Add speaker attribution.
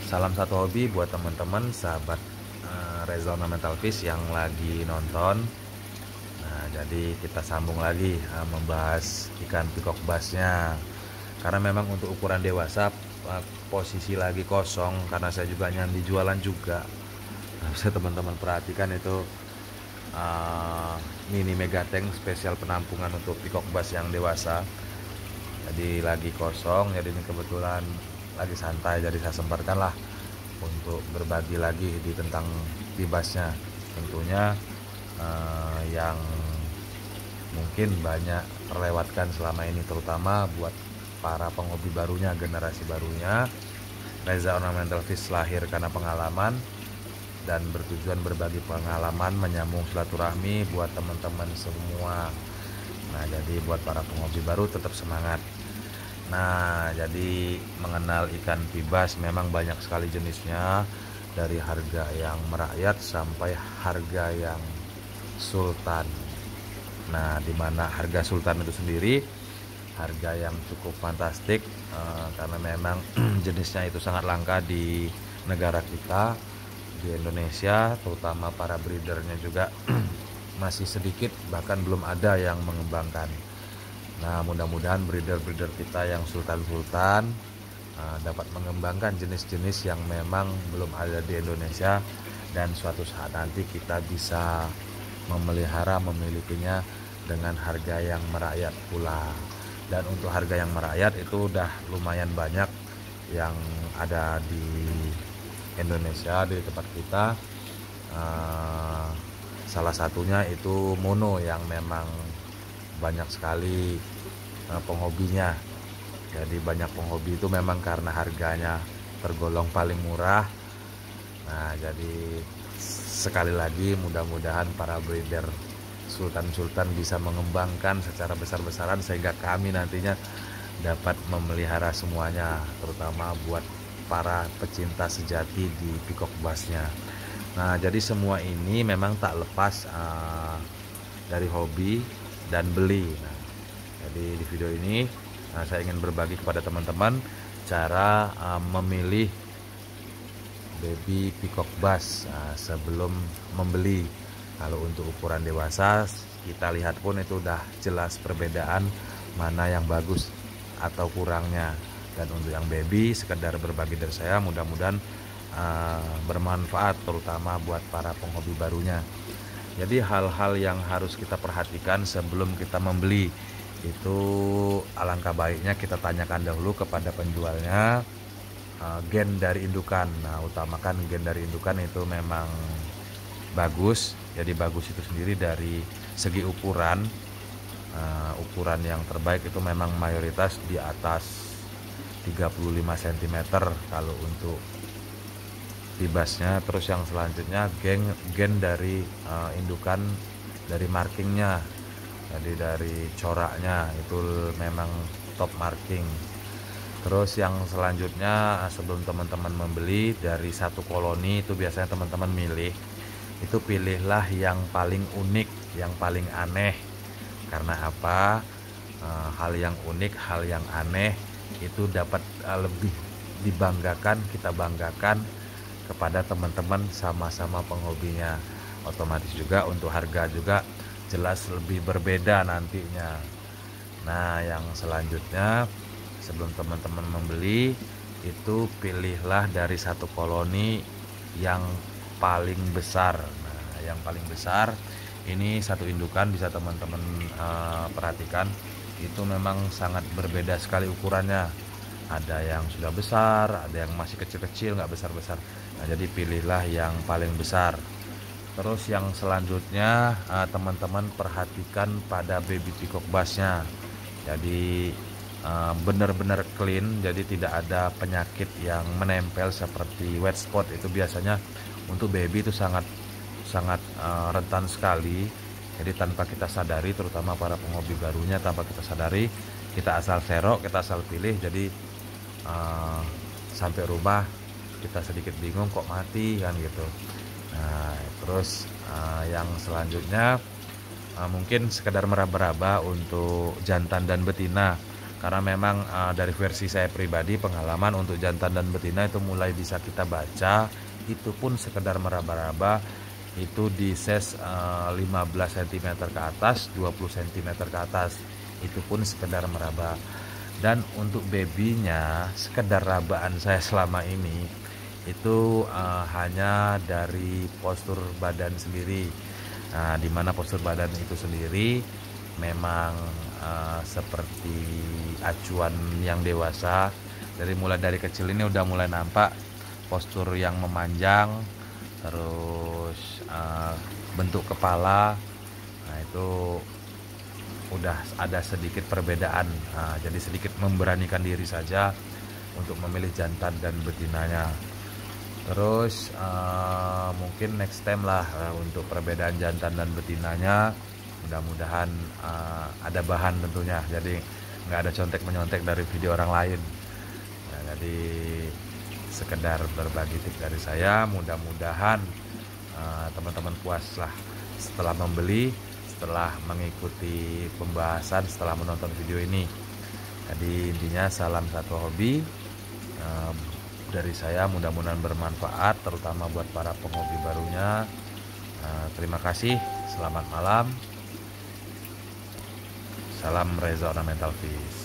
Speaker 1: Salam satu hobi buat teman-teman sahabat Reza Ornamental Fish yang lagi nonton. Nah, jadi kita sambung lagi membahas ikan peacock bassnya. Karena memang untuk ukuran dewasa posisi lagi kosong karena saya juga nyambi jualan juga. Nah, bisa teman-teman perhatikan itu mini megatank spesial penampungan untuk peacock bass yang dewasa. Jadi lagi kosong, jadi ini kebetulan lagi santai, jadi saya sempatkan lah untuk berbagi lagi di tentang bibasnya. Tentunya yang mungkin banyak terlewatkan selama ini, terutama buat para penghobi barunya, generasi barunya. Reza Ornamental Fish lahir karena pengalaman dan bertujuan berbagi pengalaman, menyambung silaturahmi buat teman-teman semua. Nah, jadi buat para penghobi baru tetap semangat. Nah, jadi mengenal ikan pibas memang banyak sekali jenisnya, dari harga yang merakyat sampai harga yang sultan. Nah, dimana harga sultan itu sendiri harga yang cukup fantastik karena memang jenisnya itu sangat langka di negara kita, di Indonesia, terutama para breedernya juga masih sedikit, bahkan belum ada yang mengembangkan. Nah, mudah-mudahan breeder-breeder kita yang sultan-sultan dapat mengembangkan jenis-jenis yang memang belum ada di Indonesia, dan suatu saat nanti kita bisa memelihara, memilikinya dengan harga yang merakyat pula. Dan untuk harga yang merakyat itu udah lumayan banyak yang ada di Indonesia, di tempat kita. Salah satunya itu mono yang memang banyak sekali penghobinya. Jadi banyak penghobi itu memang karena harganya tergolong paling murah. Nah, jadi sekali lagi mudah-mudahan para breeder sultan-sultan bisa mengembangkan secara besar-besaran sehingga kami nantinya dapat memelihara semuanya, terutama buat para pecinta sejati di peacock bassnya. Nah, jadi semua ini memang tak lepas dari hobi dan beli. Nah, jadi di video ini saya ingin berbagi kepada teman-teman cara memilih baby peacock bass sebelum membeli. Kalau untuk ukuran dewasa kita lihat pun itu udah jelas perbedaan mana yang bagus atau kurangnya. Dan untuk yang baby, sekedar berbagi dari saya, mudah-mudahan bermanfaat terutama buat para penghobi barunya. Jadi hal-hal yang harus kita perhatikan sebelum kita membeli itu, alangkah baiknya kita tanyakan dahulu kepada penjualnya gen dari indukan. Nah, utamakan gen dari indukan itu memang bagus. Jadi bagus itu sendiri dari segi ukuran, ukuran yang terbaik itu memang mayoritas di atas 35 cm kalau untuk bibasnya. Terus yang selanjutnya gen dari indukan, dari markingnya, jadi dari coraknya itu memang top marking. Terus yang selanjutnya, sebelum teman-teman membeli dari satu koloni itu biasanya teman-teman milih itu, pilihlah yang paling unik, yang paling aneh. Karena apa? Hal yang unik, hal yang aneh itu dapat lebih dibanggakan, kita banggakan kepada teman-teman sama-sama penghobinya. Otomatis juga untuk harga juga jelas lebih berbeda nantinya. Nah, yang selanjutnya sebelum teman-teman membeli itu pilihlah dari satu koloni yang paling besar. Nah, yang paling besar ini satu indukan, bisa teman-teman perhatikan itu memang sangat berbeda sekali ukurannya. Ada yang sudah besar, ada yang masih kecil-kecil, nggak besar-besar. Nah, jadi pilihlah yang paling besar. Terus yang selanjutnya teman-teman perhatikan pada baby peacock bassnya. Jadi benar-benar clean, jadi tidak ada penyakit yang menempel seperti wet spot. Itu biasanya untuk baby itu sangat rentan sekali. Jadi tanpa kita sadari, terutama para penghobi barunya, tanpa kita sadari kita asal serok, kita asal pilih, jadi sampai rumah kita sedikit bingung kok mati kan gitu. Nah, terus yang selanjutnya mungkin sekedar meraba-raba untuk jantan dan betina. Karena memang dari versi saya pribadi, pengalaman untuk jantan dan betina itu mulai bisa kita baca, itu pun sekedar meraba-raba, itu di size 15 cm ke atas, 20 cm ke atas, itu pun sekedar meraba. Dan untuk babynya, sekedar rabaan saya selama ini itu hanya dari postur badan sendiri. Nah, dimana postur badan itu sendiri memang seperti acuan yang dewasa. Mulai dari kecil ini udah mulai nampak postur yang memanjang, terus bentuk kepala. Nah, itu udah ada sedikit perbedaan. Nah, jadi sedikit memberanikan diri saja untuk memilih jantan dan betinanya. Terus mungkin next time lah untuk perbedaan jantan dan betinanya. Mudah-mudahan ada bahan tentunya, jadi nggak ada contek-menyontek dari video orang lain. Nah, jadi sekedar berbagi tips dari saya. Mudah-mudahan teman-teman puas lah setelah membeli, setelah mengikuti pembahasan, setelah menonton video ini. Jadi intinya salam satu hobi dari saya, mudah-mudahan bermanfaat terutama buat para penghobi barunya. Terima kasih, selamat malam, salam Reza Ornamental Fish.